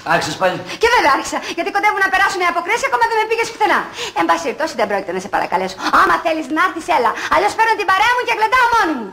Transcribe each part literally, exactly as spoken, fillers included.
Άρχισες πάλι. Και βέβαια άρχισα, γιατί κοντεύουν να περάσουν οι αποκρίσεις, ακόμα δεν με πήγες πουθενά. Εν πάση περιπτώσει δεν πρόκειται να σε παρακαλέσω. Άμα θέλεις να έρθεις, έλα. Αλλιώς παίρνω την παρέα μου και γλεντάω μόνη μου.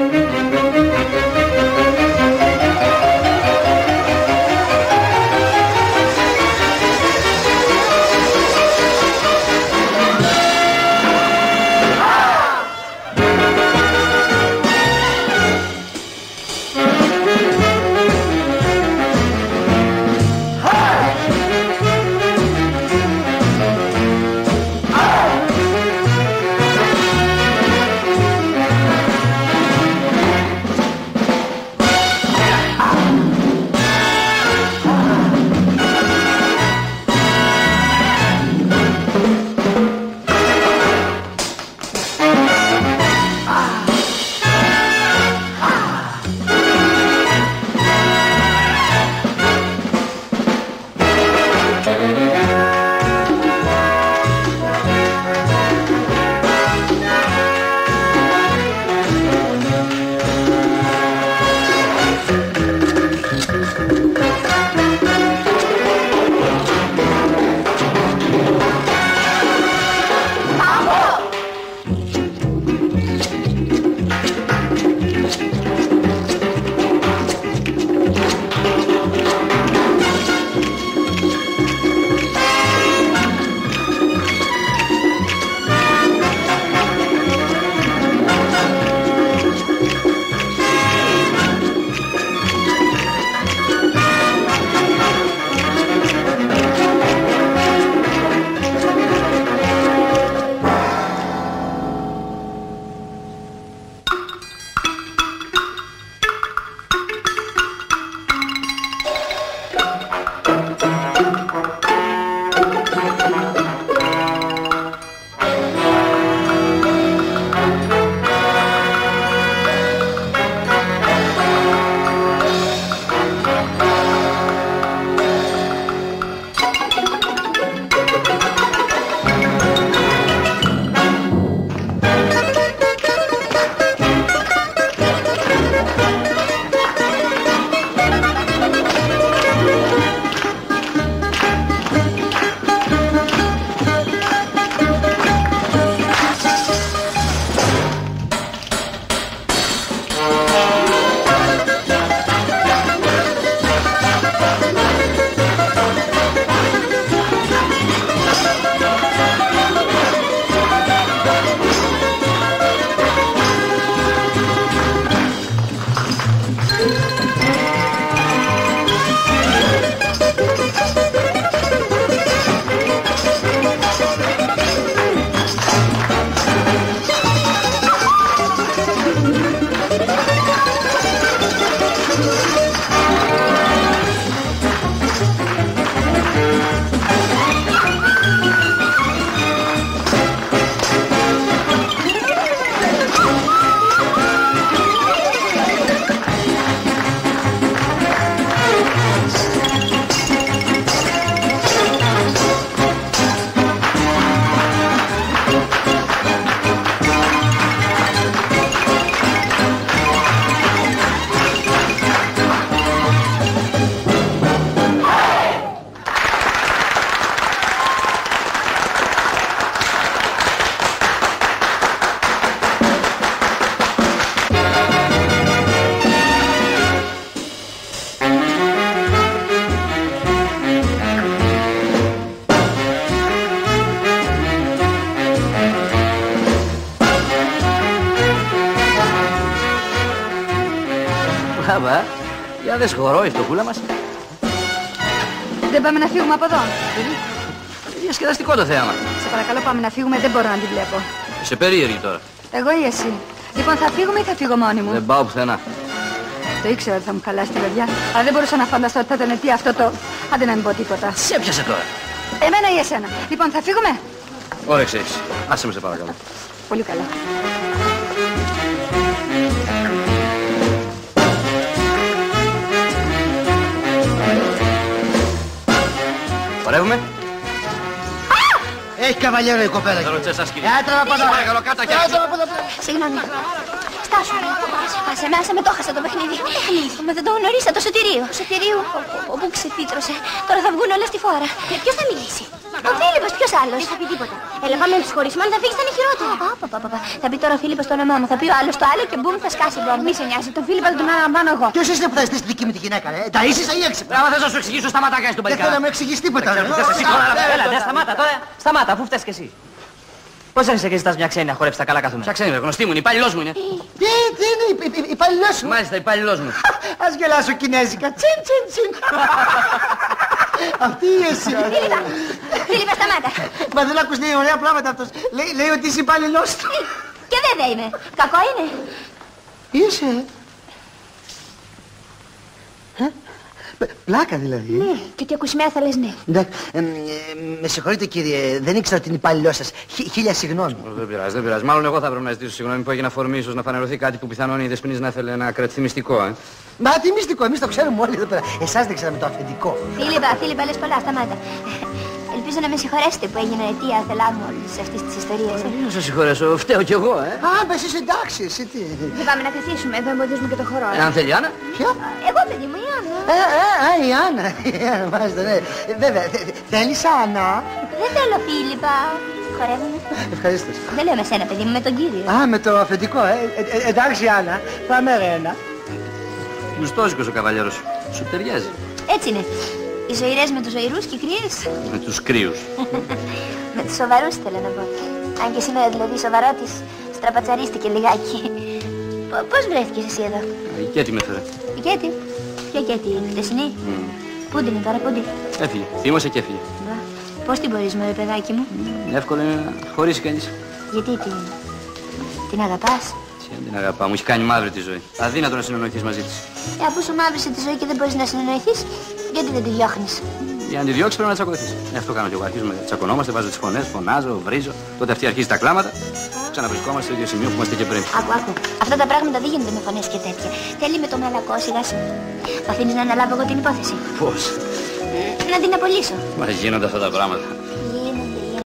Μπράβο, για δες χορό η φτωχούλα μας. Δεν πάμε να φύγουμε από εδώ? Διασκεδαστικό το θέαμα. Σε παρακαλώ πάμε να φύγουμε, δεν μπορώ να την βλέπω. Είσαι περίεργη τώρα. Εγώ ή εσύ? Λοιπόν, θα φύγουμε ή θα φύγω μόνη μου? Δεν πάω πουθενά. Το ήξερα ότι θα μου χαλάσει τη παιδιά, αλλά δεν μπορούσα να φανταστώ ότι θα ήταν τι αυτό το... Άντε να μην πω τίποτα. Σε έπιασε τώρα. Εμένα ή εσένα? Λοιπόν, θα φύγουμε? Όρεξε έχεις. Άσε με σε παρακαλώ. Πολύ καλά. Παρεύουμε. Έχει καβαλιέρο η κοπέλα. Θα ρωτήσω σας κύριε. Έτρα από εδώ. Παρακαλώ κάτω και Συγγνώμη. φτάσουμε. Άσε με, άσε με, το χάσα το παιχνίδι. Μα δεν το γνωρίσα, το Σωτηρίο. Σωτηρίου, όπου ξεφύτρωσε. Τώρα θα βγουν όλα στη φόρα. Και ποιος θα μιλήσει? Ο Φίλιππος, ποιος άλλος? Δεν θα πει τίποτα. Έλα, πάμε να τους χωρίσουμε, αν θα φύγεις θα είναι χειρότερο. Θα πει τώρα ο Φίλιππος το όνομά μου, θα πει ο άλλος το άλλο και μπούμ θα σκάσει μπρόμ. Μη σε νοιάζει, τον Φίλιππα θα τον αναλαμβάνω εγώ. Ποιος είσαι που θα ζητήσει τη δική μου τη γυναίκα, ε? Τα ίσως ή έξυπνα. Άμα θες να σου εξηγήσω, σταμάτα κάνεις τον Δεν παλικάρα. θέλω να μου εξηγείς τίποτα. ρε. Έλα, δεν σταμάτα τώρα. Σταμάτα, αφού φταίς κι εσύ. Πώς έρχεσαι και ζητάς μια ξένη να χορέψει τα καλά καθούμενα? Ποια ξένη, γνωστή μου είναι, υπάλληλός μου είναι. Τι, τι είναι, υπ- υπ- υπαλληλός σου? Μάλιστα, υπάλληλός μου. Ας γελάσω κινέζικα. Τσιν, τσιν, τσιν. Αυτή εσύ. Φίλιππα, σταμάτα. Μα δεν ακούς λέει ωραία πράγματα αυτός. Λέει, λέει ότι είσαι υπάλληλός του. Και βέβαια είμαι. Κακό είναι. Είσαι. Ε? Π- Πλάκα δηλαδή. ε? Ναι, και ότι ακουσιμαία θα λες ναι. Εντάξει, ε, ε, με συγχωρείτε κύριε, δεν ήξερα ότι είναι υπάλληλός σας. Χι- Χίλια συγγνώμη. Δεν πειράζει, δεν πειράζει. Μάλλον εγώ θα πρέπει να ζητήσω συγγνώμη που έγινε αφορμή ίσως να φανερωθεί κάτι που πιθανόν η Δεσποινής να ήθελε να κρατηθεί μυστικό, ε. Μα τι μυστικό, εμείς το ξέρουμε όλοι εδώ πέρα. Εσάς δεν ξέραμε το αφεντικό. Φίλιππα, Φίλιππα, λες πολλά, σταμάτα. Ελπίζω να με συγχωρέσετε που έγινα αιτία θελά μου όλης αυτής της ιστορίας. ε. Να σας συγχωρέσω, φταίω κι εγώ, ε. Α, μα εσύ εντάξει, εσύ τι. Δεν πάμε να καθίσουμε, εδώ εμποδίζουμε και το χορό. Ε, αν θέλει, Άννα. Ποια? Εγώ, παιδί μου, η Άννα. Ε, ε, α, η Άννα. Η Άννα, μάλιστα, ναι. Ε, Βέβαια, θε- θέλεις Άννα? Δεν θέλω, Φίλιππα. Χορεύουμε. Ευχαριστώ. Δεν λέω με σένα, παιδί μου, με τον κύριο. Α, με το αφεντικό, ε. Ε, ε, Εντάξει, Άννα, πάμε ρε ένα. Γουστόζικος ο καβαλιέρος. Σου ταιριάζει. Έτσι είναι. Οι ζωηρές με τους ζωηρούς και οι κρύες Με τους κρύους. με τους σοβαρούς, θέλω να πω. Αν και σήμερα δηλαδή η σοβαρό της στραπατσαρίστηκε λιγάκι. Π- Πώς βρέθηκες εσύ εδώ? Η Κέτη με έφερε. Η Κέτη. Ποια Κέτη, η χτεσινή? Πού την είναι τώρα, πού την? Έφυγε. Θύμωσε και έφυγε. Μπα. Πώς την μπορείς, μωρέ παιδάκι μου? Εύκολο είναι να χωρίσει κανείς. Γιατί την... την αγαπάς? Τι αν την αγαπά, μου έχει κάνει μαύρη τη ζωή. Αδύνατο να συνεννοηθείς μαζί της. Ε, αφού σου μαύρισε τη ζωή και δεν μπορείς να συνεννοηθείς, γιατί δεν τη διώχνεις? Για να τη διώξεις πρέπει να τσακωθείς. Ε, αυτό κάνω κι εγώ. Αρχίζουμε, τσακωνόμαστε, βάζω τις φωνές, φωνάζω, βρίζω. Τότε αυτή αρχίζει τα κλάματα. Ξαναβρισκόμαστε στο ίδιο σημείο που είμαστε και πριν. Άκου, άκου. Αυτά τα πράγματα δεν γίνονται με φωνές και τέτοια. Θέλει με το μαλακό σιγά σιγά. Μ' αφήνεις να αναλάβω εγώ την υπόθεση? Πώς. Να την απολύσω. Μα γίνονται αυτά τα πράγματα.